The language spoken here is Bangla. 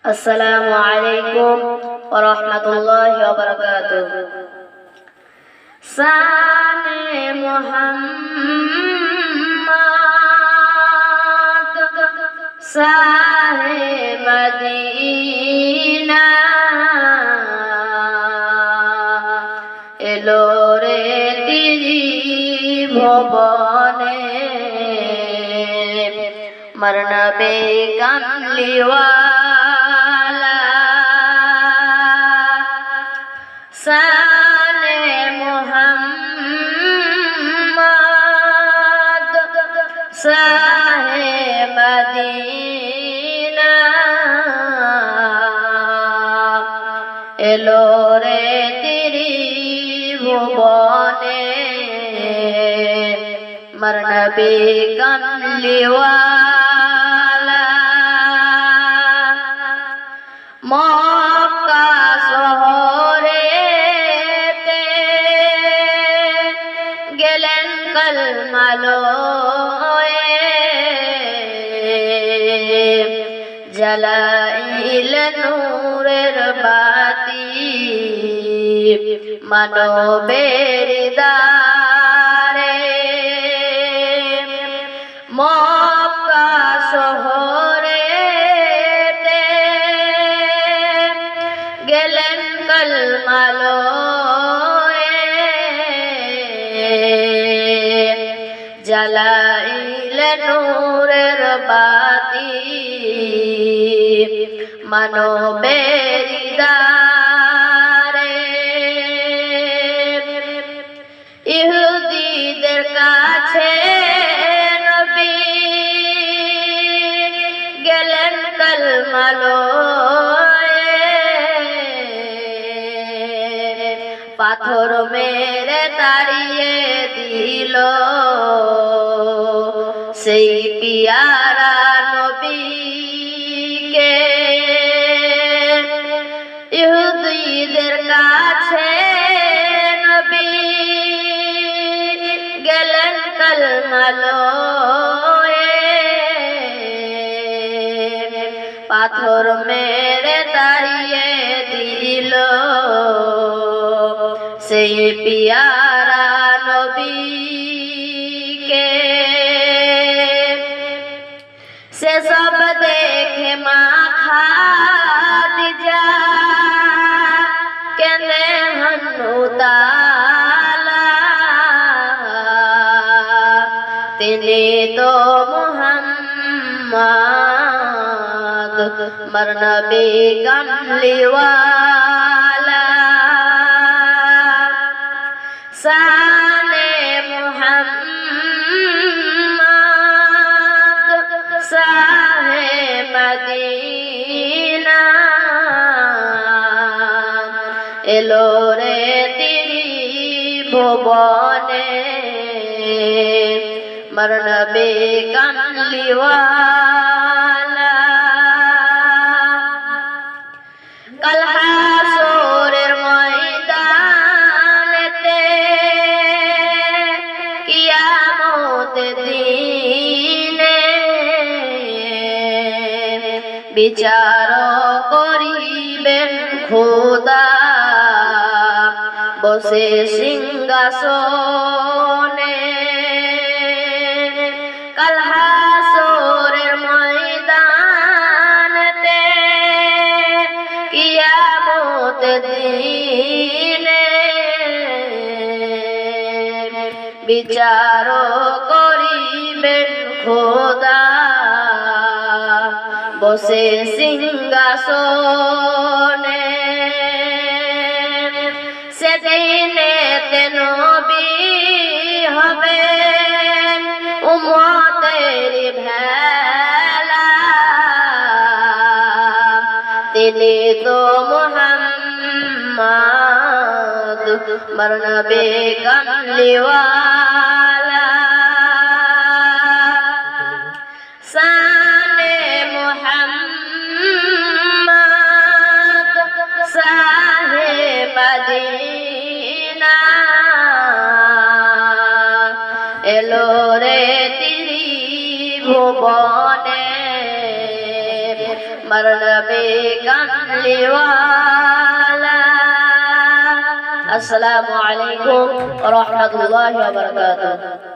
আসসালামু আলাইকুম ওয়া রাহমাতুল্লাহি ওয়া বারাকাতুহু। শানে মুহাম্মদ শাহে মদিনা এলো রে ত্রিভুবনে মরনবে কামলিওয়ালা শানে মুহাম্মদ শাহে মদিনা এলো রে ত্রিভুবনে মরনবে কামলিওয়ালা মক্কা শহরেতে গেলেন কলমা লয়ে জ্বালাইলেন নূরের বাতি মানবের দ্বারে মক্কা শহরেতে গেলেন কলমা লয়ে জ্বালাইলেন নূরের বাতি মানবের দ্বারে ইহুদীদের কাছে নবী গেলেন কলমা লয়ে পাথর মেরে তাড়িয়ে দিল সেই পিয়ারা নবীকে ইহুদীদের কাছে নবী গেলেন কলমা লয়ে পাথর মেরে তাড়িয়ে দিল সেই পিয়ারা নবীকে সেসব দেখে মা খাদিজা কেঁদে হনুতালা তিনি তো মুহাম্মদ মরনবে কামলিওয়ালা শানে মুহাম্মদ শাহে মদিনা এলো রে ত্রিভুবনে মরনবে কামলিওয়ালা কাল হাসরের ময়দানেতে কিয়ামত দিনে বিচার করিবেন খোদা বসে সিংহাসনে কাল হাসরের ময়দানেতে কিয়ামত দিনে বিচার করিবেন খোদা বসে সিংহাসনে সেদিনেতে নবী হবেন উম্মতের ভেলা তিনি তো মুহাম্মদ মরনবে কামলিওয়ালা শানে মুহাম্মদ শাহে মদিনা এলো রে ত্রিভুবনে मरना নবী কামলিওয়ালা। আসসালামু আলাইকুম ওয়া রাহমাতুল্লাহি ওয়া বারাকাতুহু।